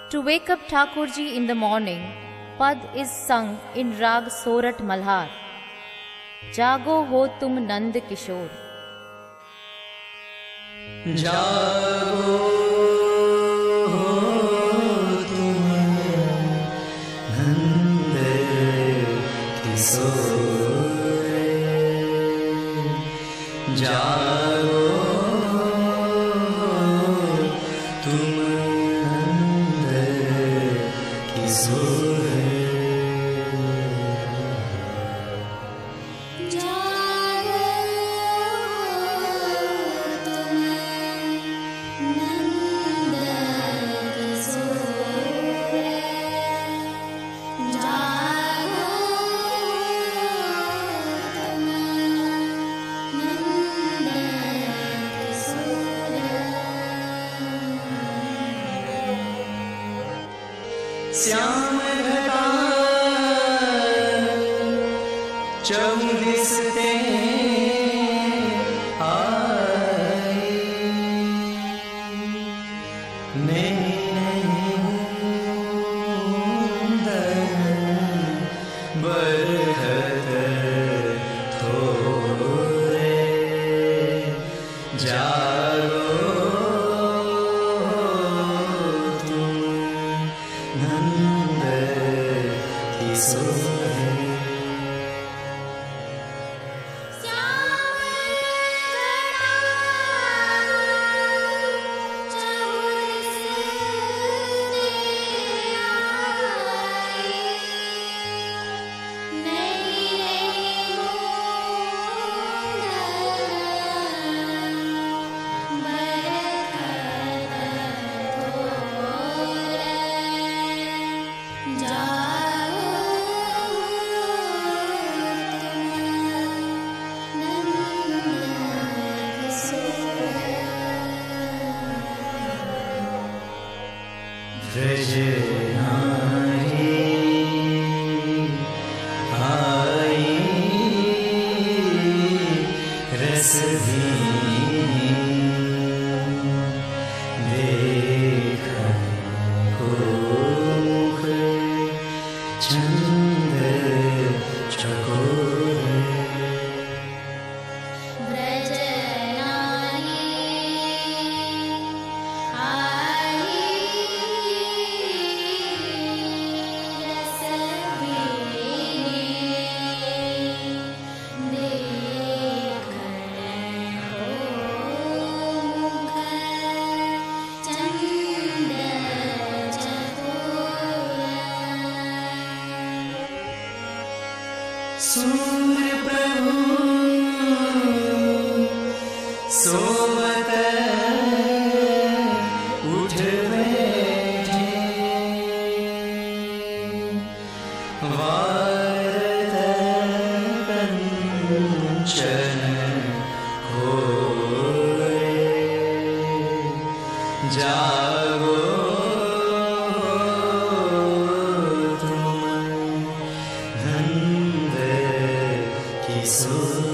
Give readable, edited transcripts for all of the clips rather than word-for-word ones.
To wake up Thakurji in the morning, Pad is sung in Rag Sorat Malhar. Jago ho tum Nand Kishore. जागो हो तुम नंद किशोर, जागो हो तुम नंद किशोर। श्याम घटा चौबीसते आई, नहीं बरहत थोरे, जागो नंद किशोर। व्रज नारी आई रस भीनी, देख को मुख छंद चकोर। सूर्य प्रभु सोवत उठ बैठे, वारद कंचन होए, जागो तुम नंद किशोर।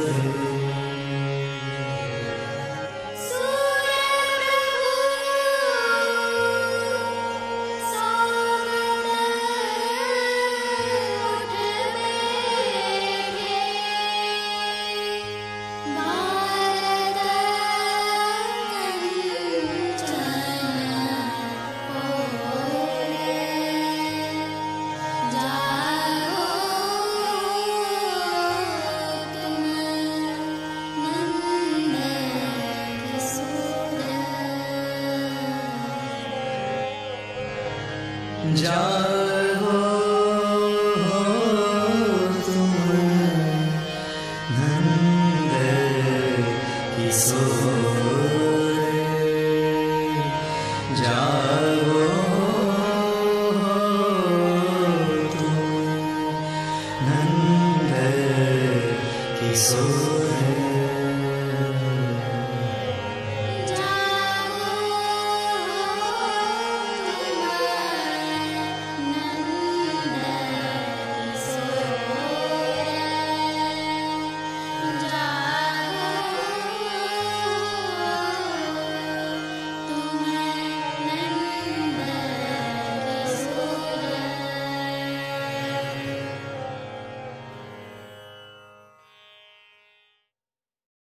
जागो